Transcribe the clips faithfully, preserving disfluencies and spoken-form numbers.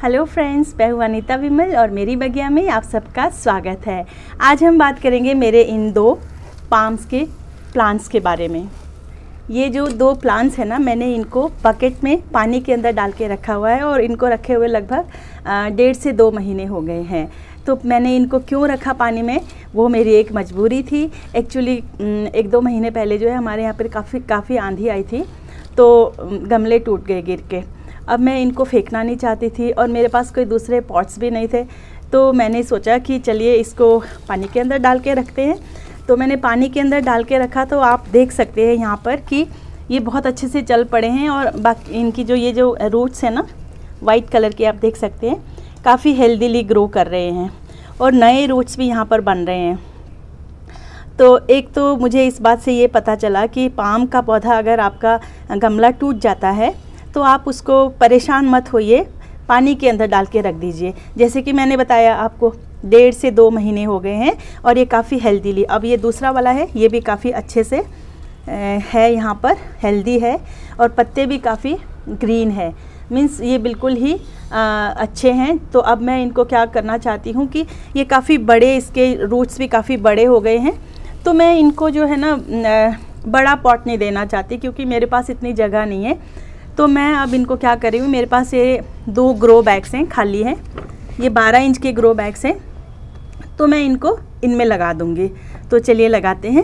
Hello friends, मैं हूँ अनीता विमल और मेरी बगिया में आप सबका स्वागत है। आज हम बात करेंगे मेरे इन दो पाम्स के प्लांट्स के बारे में। ये जो दो प्लांट्स हैं ना, मैंने इनको बकेट में पानी के अंदर डाल के रखा हुआ है और इनको रखे हुए लगभग डेढ़ से दो महीने हो गए हैं। तो मैंने इनको क्यों रखा पानी में, वो मेरी एक मजबूरी थी। एक्चुअली एक दो महीने पहले जो है हमारे यहाँ पर काफ़ी काफ़ी आंधी आई थी, तो गमले टूट गए गिर के। अब मैं इनको फेंकना नहीं चाहती थी और मेरे पास कोई दूसरे पॉट्स भी नहीं थे, तो मैंने सोचा कि चलिए इसको पानी के अंदर डाल के रखते हैं। तो मैंने पानी के अंदर डाल के रखा, तो आप देख सकते हैं यहाँ पर कि ये बहुत अच्छे से चल पड़े हैं और बाकी इनकी जो ये जो रूट्स हैं ना, वाइट कलर के, आप देख सकते हैं काफ़ी हेल्दीली ग्रो कर रहे हैं और नए रूट्स भी यहाँ पर बन रहे हैं। तो एक तो मुझे इस बात से ये पता चला कि पाम का पौधा अगर आपका गमला टूट जाता है तो आप उसको परेशान मत होइए, पानी के अंदर डाल के रख दीजिए। जैसे कि मैंने बताया आपको, डेढ़ से दो महीने हो गए हैं और ये काफ़ी हेल्दीली। अब ये दूसरा वाला है, ये भी काफ़ी अच्छे से है, यहाँ पर हेल्दी है और पत्ते भी काफ़ी ग्रीन है, मीन्स ये बिल्कुल ही आ, अच्छे हैं। तो अब मैं इनको क्या करना चाहती हूँ कि ये काफ़ी बड़े, इसके रूट्स भी काफ़ी बड़े हो गए हैं, तो मैं इनको जो है ना बड़ा पॉट नहीं देना चाहती क्योंकि मेरे पास इतनी जगह नहीं है। तो मैं अब इनको क्या कर रही हूँ, मेरे पास ये दो ग्रो बैग्स हैं, खाली हैं, ये बारह इंच के ग्रो बैग्स हैं, तो मैं इनको इनमें लगा दूँगी। तो चलिए लगाते हैं।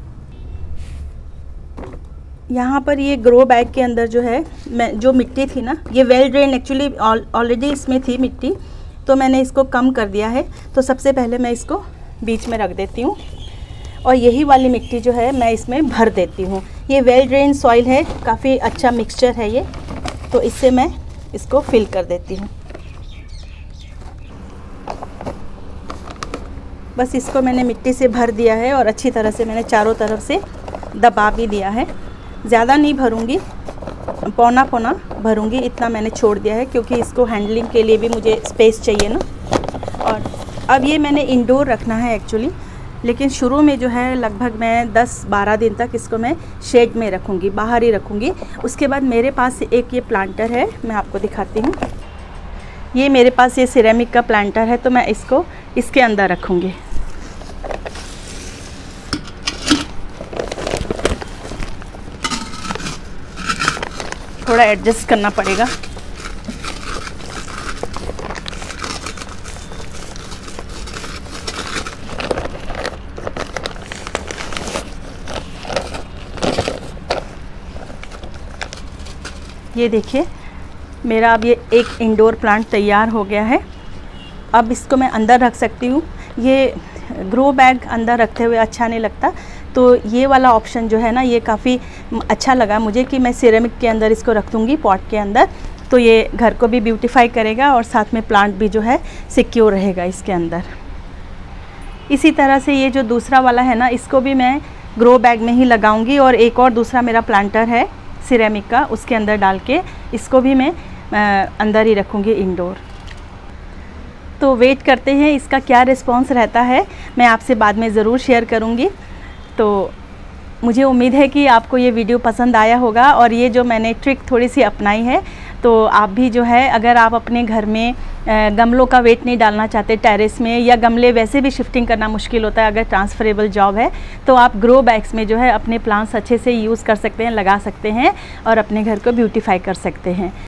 यहाँ पर ये ग्रो बैग के अंदर जो है, मैं जो मिट्टी थी ना, ये वेल ड्रेन, एक्चुअली ऑलरेडी इसमें थी मिट्टी, तो मैंने इसको कम कर दिया है। तो सबसे पहले मैं इसको बीच में रख देती हूँ और यही वाली मिट्टी जो है मैं इसमें भर देती हूँ। ये वेल ड्रेन सॉइल है, काफ़ी अच्छा मिक्सचर है ये, तो इससे मैं इसको फिल कर देती हूँ। बस इसको मैंने मिट्टी से भर दिया है और अच्छी तरह से मैंने चारों तरफ से दबा भी दिया है। ज़्यादा नहीं भरूँगी, पौना पौना भरूँगी, इतना मैंने छोड़ दिया है क्योंकि इसको हैंडलिंग के लिए भी मुझे स्पेस चाहिए ना। और अब ये मैंने इंडोर रखना है एक्चुअली, लेकिन शुरू में जो है लगभग मैं दस बारह दिन तक इसको मैं शेड में रखूँगी, बाहर ही रखूँगी। उसके बाद मेरे पास एक ये प्लांटर है, मैं आपको दिखाती हूँ। ये मेरे पास ये सिरेमिक का प्लांटर है, तो मैं इसको इसके अंदर रखूँगी। थोड़ा एडजस्ट करना पड़ेगा। ये देखिए, मेरा अब ये एक इंडोर प्लांट तैयार हो गया है। अब इसको मैं अंदर रख सकती हूँ। ये ग्रो बैग अंदर रखते हुए अच्छा नहीं लगता, तो ये वाला ऑप्शन जो है ना, ये काफ़ी अच्छा लगा मुझे कि मैं सिरेमिक के अंदर इसको रख दूँगी, पॉट के अंदर। तो ये घर को भी ब्यूटीफाई करेगा और साथ में प्लांट भी जो है सिक्योर रहेगा इसके अंदर। इसी तरह से ये जो दूसरा वाला है ना, इसको भी मैं ग्रो बैग में ही लगाऊंगी और एक और दूसरा मेरा प्लांटर है सिरेमिक का, उसके अंदर डाल के इसको भी मैं आ, अंदर ही रखूँगी इंडोर। तो वेट करते हैं इसका क्या रिस्पांस रहता है, मैं आपसे बाद में ज़रूर शेयर करूँगी। तो मुझे उम्मीद है कि आपको ये वीडियो पसंद आया होगा और ये जो मैंने ट्रिक थोड़ी सी अपनाई है, तो आप भी जो है, अगर आप अपने घर में गमलों का वेट नहीं डालना चाहते टेरेस में, या गमले वैसे भी शिफ्टिंग करना मुश्किल होता है अगर ट्रांसफरेबल जॉब है, तो आप ग्रो बैग्स में जो है अपने प्लांट्स अच्छे से यूज़ कर सकते हैं, लगा सकते हैं और अपने घर को ब्यूटीफाई कर सकते हैं।